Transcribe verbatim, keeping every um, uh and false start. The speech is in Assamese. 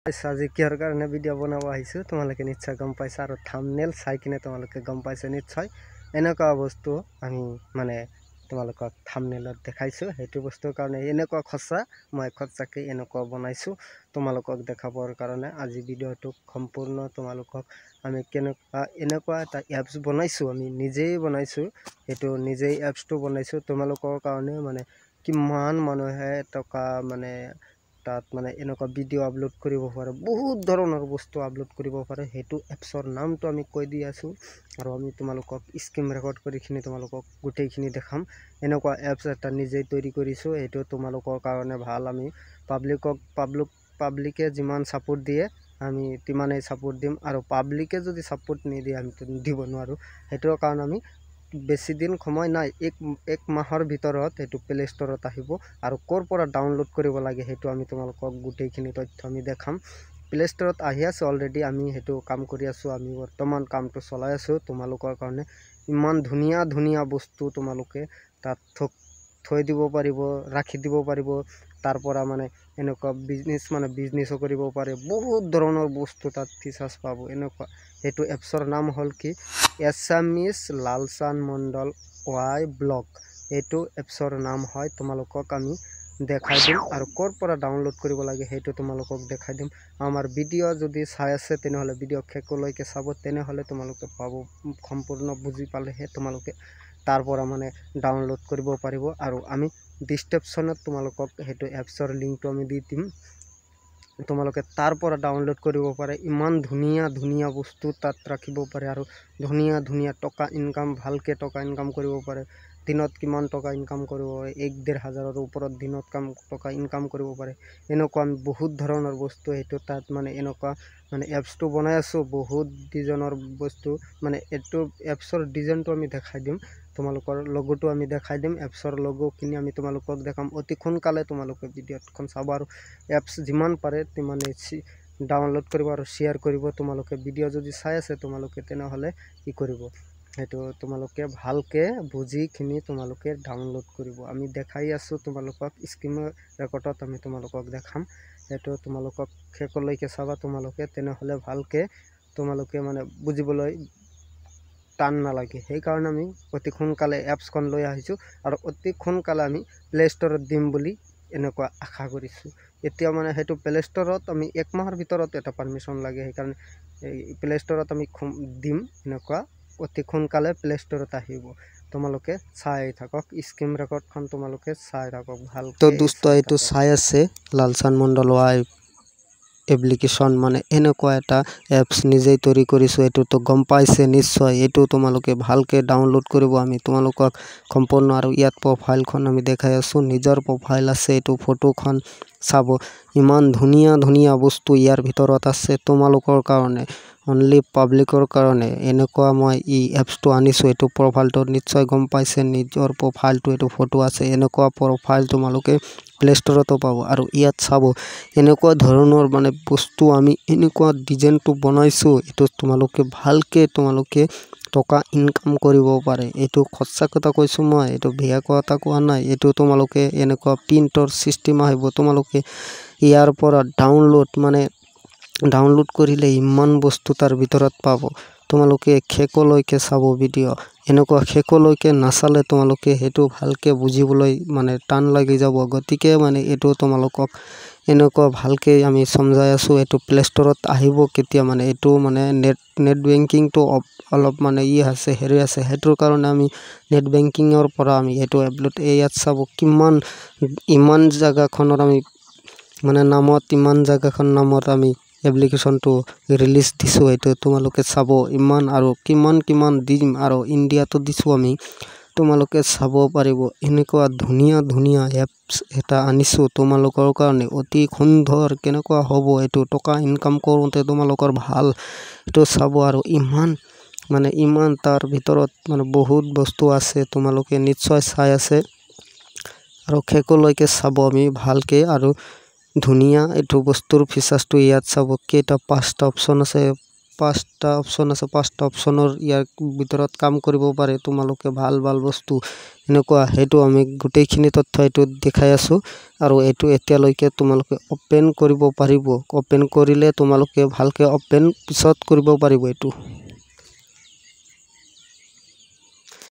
আজি কিহৰ কাৰণে ভিডিঅ' বনাব আহিছোঁ তোমালোকে নিশ্চয় গম পাইছা আৰু থাম্বনেল চাই কিনে তোমালোকে গম পাইছা নিশ্চয় এনেকুৱা বস্তু আমি মানে তোমালোকক থাম্বনেলত দেখাইছোঁ সেইটো বস্তুৰ কাৰণে এনেকুৱা খৰচা মই খৰচাকৈ এনেকুৱা বনাইছোঁ তোমালোকক দেখাবৰ কাৰণে আজি ভিডিঅ'টো সম্পূৰ্ণ তোমালোকক আমি কেনেকুৱা এনেকুৱা এটা এপছ বনাইছোঁ আমি নিজেই বনাইছোঁ সেইটো নিজেই এপছটো বনাইছোঁ তোমালোকৰ কাৰণে মানে কিমান মানুহে টকা মানে তাত মানে এনেকুৱা ভিডিঅ' আপলোড কৰিব পাৰে বহুত ধৰণৰ বস্তু আপলোড কৰিব পাৰে সেইটো এপছৰ নামটো আমি কৈ দি আছোঁ আৰু আমি তোমালোকক স্ক্ৰীন ৰেকৰ্ড কৰিখিনি তোমালোকক গোটেইখিনি দেখাম এনেকুৱা এপছ এটা নিজেই তৈরি কৰিছোঁ এইটো তোমালোকৰ কাৰণে ভাল আমি পাব্লিকক পাব্লিক পাব্লিকে যিমান সাপোৰ্ট দিয়ে আমি তিমানেই সাপোৰ্ট দিম আৰু পাব্লিকে যদি সাপোৰ্ট নিদিয়ে আমি দিব নোৱাৰোঁ সেইটোৰ কাৰণে আমি বেছি দিন সময় নাই এক এক মাহৰ ভিতৰত সেইটো প্লে ষ্টৰত আহিব আৰু ক'ৰ পৰা ডাউনলোড কৰিব লাগে সেইটো আমি তোমালোকক গোটেইখিনি তথ্য আমি দেখাম প্লে ষ্টৰত আহি আছে অলৰেডি আমি সেইটো কাম কৰি আছোঁ আমি বৰ্তমান কামটো চলাই আছোঁ তোমালোকৰ কাৰণে ইমান ধুনীয়া ধুনীয়া বস্তু তোমালোকে তাত থৈ দিব পাৰিব ৰাখি দিব পাৰিব তাৰ পৰা মানে এনেকুৱা বিজনেছ মানে বিজনেছো কৰিব পাৰে বহুত ধৰণৰ বস্তু তাত ফিচাৰ্ছ পাব এনেকুৱা সেইটো এপছৰ নাম হ'ল কি এছামিছ লালচান মণ্ডল ৱাই ব্লগ এইটো এপছৰ নাম হয় তোমালোকক আমি দেখাই দিম আৰু ক'ৰ পৰা ডাউনলোড কৰিব লাগে সেইটো তোমালোকক দেখাই দিম আমাৰ ভিডিঅ' যদি চাই আছে তেনেহ'লে ভিডিঅ' শেষলৈকে চাব তেনেহ'লে তোমালোকে পাব সম্পূৰ্ণ বুজি পালেহে তোমালোকে তাৰ পৰা মানে ডাউনলোড কৰিব পাৰিব আৰু আমি ডিসক্ৰিপশ্যনত তোমালোকক সেইটো এপছৰ লিংকটো আমি দি দিম তোমালোকে তাৰ পৰা ডাউনলোড কৰিব পাৰে ইমান ধুনীয়া ধুনীয়া বস্তু তাত ৰাখিব পাৰে আৰু ধুনীয়া ধুনীয়া টকা ইনকাম ভালকে টকা ইনকাম কৰিব পাৰে দিনত কিমান টকা ইনকাম কৰিব পাৰে এক ডেৰ হাজাৰৰ ওপৰত দিনত কাম টকা ইনকাম কৰিব পাৰে এনেকুৱা আমি বহুত ধৰণৰ বস্তু এইটো তাত মানে এনেকুৱা মানে এপছটো বনাই আছোঁ বহুত ডিজাইনৰ বস্তু মানে এইটো এপছৰ ডিজাইনটো আমি দেখাই দিম তোমালোকৰ লগোটো আমি দেখাই দিম এপছৰ লগোখিনি আমি তোমালোকক দেখাম অতি সোনকালে তোমালোকে ভিডিঅ'খন চাব আৰু এপছ যিমান পাৰে তিমানেই ডাউনলোড কৰিব আৰু শ্বেয়াৰ কৰিব তোমালোকে ভিডিঅ' যদি চাই আছে তোমালোকে তেনেহ'লে কি কৰিব সেইটো তোমালোকে ভালকে বুজিখিনি তোমালোকে ডাউনলোড কৰিব আমি দেখাই আছোঁ তোমালোকক স্ক্ৰীন ৰেকৰ্ডত আমি তোমালোকক দেখাম সেইটো তোমালোকক শেষলৈকে চাবা তোমালোকে তেনেহ'লে ভালকে তোমালোকে মানে বুজিবলৈ টান নালাগে সেইকাৰণে আমি অতি সোনকালে এপছখন লৈ আহিছোঁ আৰু অতি সোনকালে আমি প্লে ষ্টৰত দিম বুলি এনেকুৱা আশা কৰিছোঁ এতিয়া মানে সেইটো প্লে ষ্টৰত আমি এক মাহৰ ভিতৰত এটা পাৰমিশ্যন লাগে সেইকাৰণে এই প্লে ষ্টৰত আমি দিম এনেকুৱা অতি সোনকালে প্লে ষ্টৰত আহিব তোমালোকে চাই থাকক স্ক্ৰীন ৰেকৰ্ডখন তোমালোকে চাই থাকক ভাল তো দোস্ত এইটো চাই আছে লালচান মণ্ডল ৱাই এপ্লিকেশ্যন মানে এনেকুৱা এটা এপছ নিজেই তৈরি কৰিছোঁ এইটোতো গম পাইছে নিশ্চয় এইটো তোমালোকে ভালকে ডাউনলোড কৰিব আমি তোমালোকক সম্পূৰ্ণ আৰু ইয়াত প্ৰফাইলখন আমি দেখাই আছোঁ নিজৰ প্ৰফাইল আছে এইটো ফটোখন চাব ইমান ধুনীয়া ধুনীয়া বস্তু ইয়াৰ ভিতৰত আছে তোমালোকৰ কাৰণে অনলি পাব্লিকৰ কাৰণে এনেকুৱা মই ই এপছটো আনিছোঁ এইটো প্ৰফাইলটো নিশ্চয় গম পাইছে নিজৰ প্ৰফাইলটো এইটো ফটো আছে এনেকুৱা প্ৰফাইল তোমালোকে প্লে ষ্টৰতো পাব আৰু ইয়াত চাব এনেকুৱা ধৰণৰ মানে বস্তু আমি এনেকুৱা ডিজাইনটো বনাইছোঁ এইটো তোমালোকে ভালকে তোমালোকে টকা ইনকাম কৰিব পাৰে এইটো সঁচা কথা কৈছোঁ মই এইটো বেয়া কথা কোৱা নাই এইটো তোমালোকে এনেকুৱা প্ৰিণ্টৰ চিষ্টেম আহিব তোমালোকে ইয়াৰ পৰা ডাউনলোড মানে ডাউনলোড কৰিলে ইমান বস্তু তাৰ ভিতৰত পাব তোমালোকে শেষলৈকে চাব ভিডিঅ' এনেকুৱা শেষলৈকে নাচালে তোমালোকে সেইটো ভালকে বুজিবলৈ মানে টান লাগি যাব গতিকে মানে এইটো তোমালোকক এনেকুৱা ভালকে আমি সমজাই আছোঁ এইটো প্লে ষ্টৰত আহিব কেতিয়া মানে এইটো মানে নেট নেট বেংকিংটো অলপ মানে ই আছে হেৰি আছে সেইটোৰ কাৰণে আমি নেট বেংকিঙৰ পৰা আমি এইটো আপলোড ইয়াত চাব কিমান ইমান জাগাখনৰ আমি মানে নামত ইমান জাগাখন নামত আমি এপ্লিকেশ্যনটো ৰিলিজ দিছোঁ এইটো তোমালোকে চাব ইমান আৰু কিমান কিমান দিম আৰু ইণ্ডিয়াতো দিছোঁ আমি তোমালোকে চাব পাৰিব এনেকুৱা ধুনীয়া ধুনীয়া এপছ এটা আনিছোঁ তোমালোকৰ কাৰণে অতি সুন্দৰ কেনেকুৱা হ'ব এইটো টকা ইনকাম কৰোঁতে তোমালোকৰ ভাল এইটো চাব আৰু ইমান মানে ইমান তাৰ ভিতৰত মানে বহুত বস্তু আছে তোমালোকে নিশ্চয় চাই আছে আৰু শেষলৈকে চাব আমি ভালকে আৰু ধুনীয়া এইটো বস্তুৰ ফিচাৰ্ছটো ইয়াত চাব কেইটা পাঁচটা অপশ্যন আছে পাঁচটা অপশ্যন আছে, পাঁচটা অপশ্যনৰ ইয়াৰ ভিতৰত কাম কৰিব পাৰে তোমালোকে ভাল ভাল বস্তু এনেকুৱা, সেইটো আমি গোটেইখিনি তথ্য এইটো দেখাই আছোঁ। আৰু এইটো এতিয়ালৈকে তোমালোকে অপেন কৰিব পাৰিব। অপেন কৰিলে তোমালোকে ভালকৈ অপেন পিছত কৰিব পাৰিব। এইটো